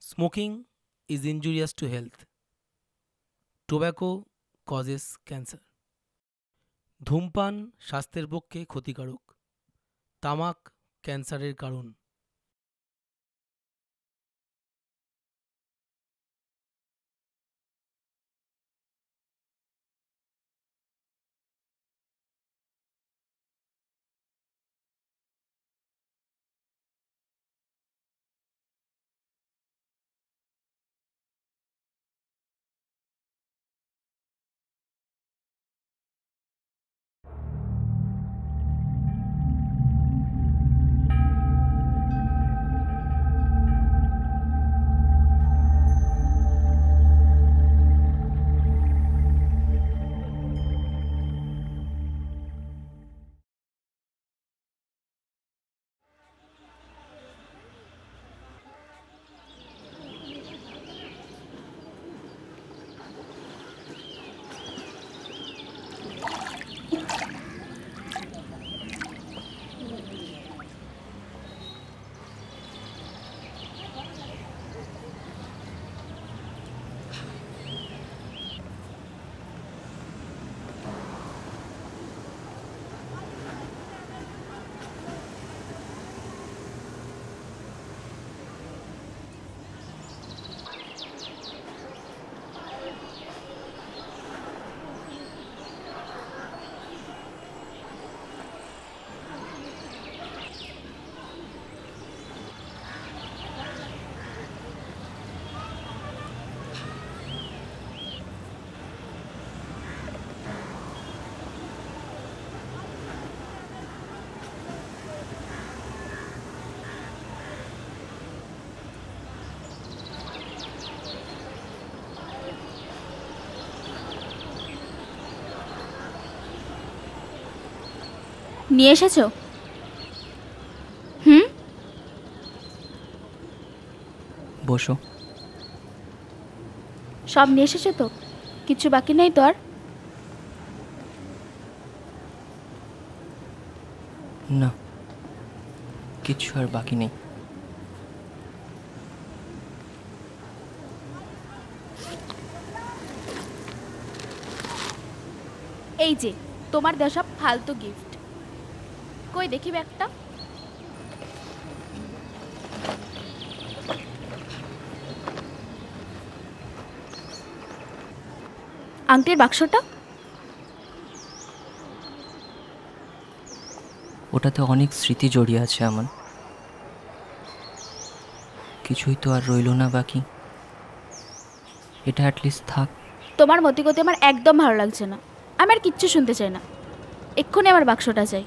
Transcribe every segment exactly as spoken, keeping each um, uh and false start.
Smoking is injurious to health. Tobacco causes cancer. ধূমপান স্বাস্থ্যের পক্ষে ক্ষতিকারক। তামাক ক্যান্সারের কারণ। নিয়ে এসেছো? হুম, বসো। সব নিয়ে এসেছো তো? কিছু বাকি নেই তো আর? না, কিছু আর বাকি নেই। এই যে তোমার দেওয়া সব ফালতু গিফট। কই দেখি ব্যাগটা। আংটির বাক্সটা? ওটাতে অনেক স্মৃতি জড়িয়ে আছে আমার। কিছুই তো আর রইল না বাকি। এটা অ্যাটলিস্ট থাক। তোমার মতিগতি আমার একদম ভালো লাগছে না। আমি আর কিচ্ছু শুনতে চাই না। এক্ষুনি আমার বাক্সটা চাই।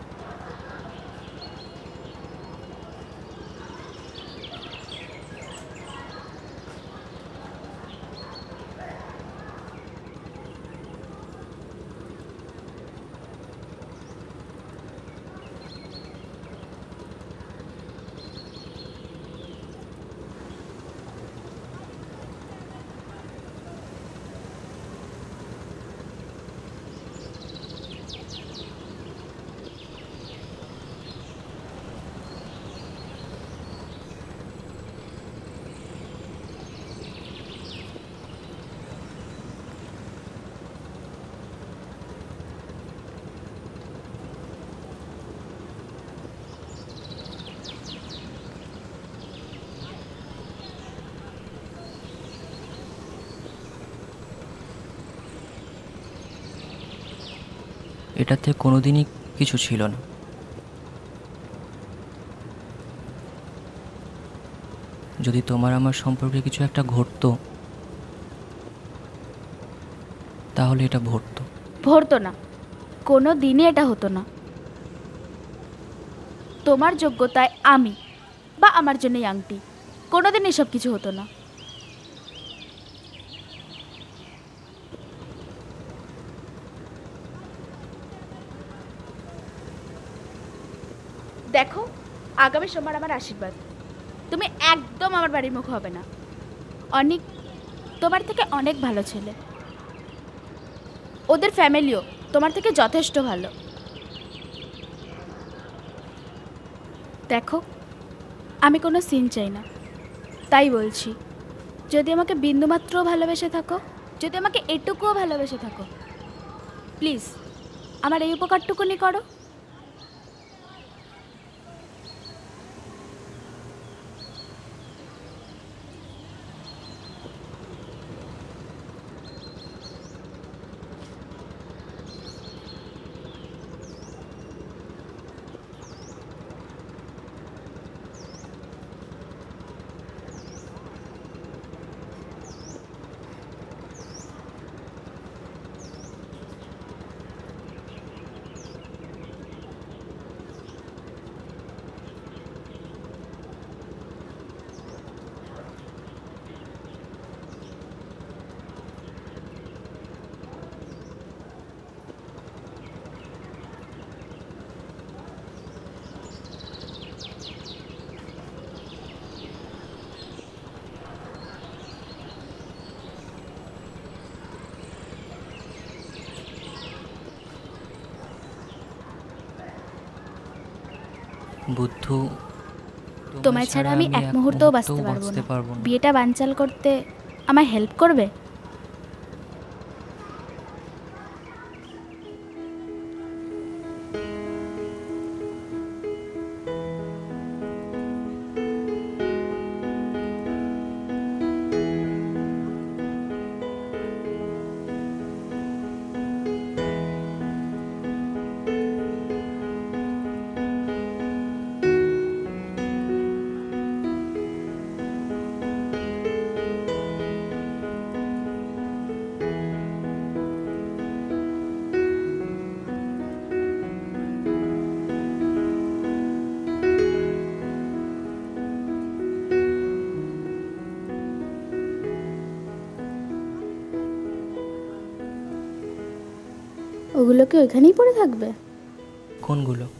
এটাতে কোনোদিনই কিছু ছিল না। যদি তোমার আমার সম্পর্কে কিছু একটা ঘটতো তাহলে এটা ভরতো। ভরতো না, কোনো দিনই এটা হতো না। তোমার যোগ্যতায় আমি বা আমার জন্যই আংটি, কোনোদিন এসব কিছু হতো না। দেখো, আগামী সোমবার আমার আশীর্বাদ। তুমি একদম আমার বাড়ির মুখ হবে না। অনেক তোমার থেকে অনেক ভালো ছেলে, ওদের ফ্যামিলিও তোমার থেকে যথেষ্ট ভালো। দেখো, আমি কোনো সিন চাই না, তাই বলছি, যদি আমাকে বিন্দুমাত্রও ভালোবেসে থাকো, যদি আমাকে এটুকুও ভালোবেসে থাকো, প্লিজ আমার এই উপকারটুকুনি করো। বুদ্ধ, তোমায় ছাড়া আমি এক মুহূর্তও বাঁচতে পারবো না। বিয়েটা বানচাল করতে আমায় হেল্প করবে? ওগুলো কি ওইখানেই পড়ে থাকবে? কোনগুলো?